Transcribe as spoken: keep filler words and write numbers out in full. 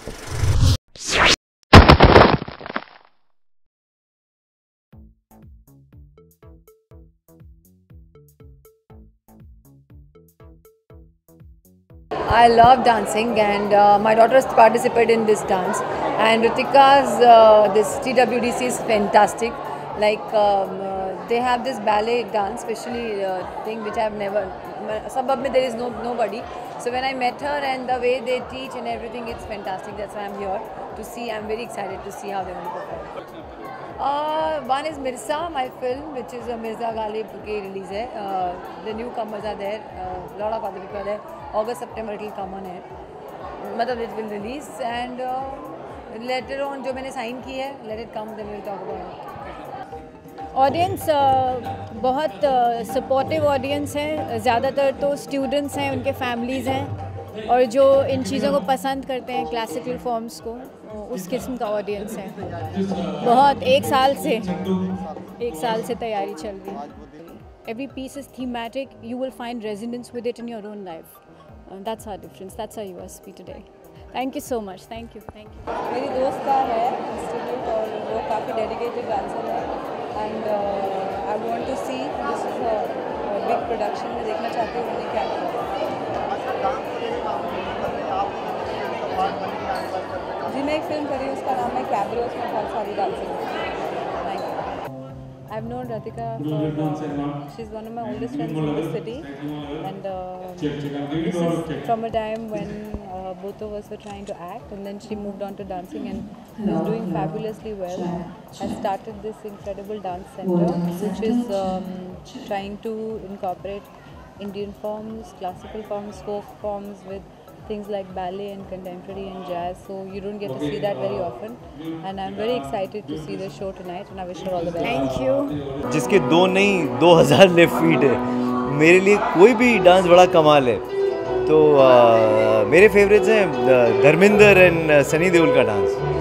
I love dancing, and uh, my daughter has participated in this dance, and Ritika's uh, this T W D C is fantastic. Like um, uh, they have this ballet dance, especially uh, thing which I have never. Sabab mein there is no nobody. So when I met her and the way they teach and everything, it's fantastic. That's why I'm here to see. I'm very excited to see how they're going to perform. Uh, one is Mirza, my film, which is a Mirza Ghalib ki release hai. Uh, the newcomers are there. A uh, lot of other people are there. August, September it will come on air. Matlab it will release, and uh, later on जो मैंने sign की है, let it come, then we'll talk about it. Audience uh, बहुत supportive uh, audience है. ज़्यादातर तो students हैं, उनके फैमिलीज़ हैं, और जो इन चीज़ों को पसंद करते हैं, क्लासिकल फॉर्म्स को, उस किस्म का ऑडियंस है. बहुत एक साल से एक साल से तैयारी चल रही है. Every piece is thematic. You will find resonance with it in your own life. Uh, that's our difference. That's our U S P today. Thank you so much. Thank you. Thank you. मेरी दोस्त का है institute, और वो काफ़ी dedicated dancer है, and I want to see this is a big production. में देखना चाहती हूँ उन्होंने क्या किया. जी मैं एक फिल्म कर रही हूँ, उसका नाम है कैबरे. उसमें बहुत सारी डांसिंग है. I've known Ratika for, uh, she's one of my oldest friends in the city, and uh, this is from a time when uh, both of us were trying to act, and then she moved on to dancing and is doing fabulously well. Has started this incredible dance center, which is um, trying to incorporate Indian forms, classical forms, folk forms with things like ballet and contemporary and jazz, so you don't get to see that very often, and I'm very excited to see the show tonight, and I wish her all the best. Thank you. जिसके दो नहीं दो हज़ार left feet है, मेरे लिए कोई भी डांस बड़ा कमाल है. तो आ, मेरे फेवरेट्स हैं धर्मेंद्र एंड सनी देओल का डांस.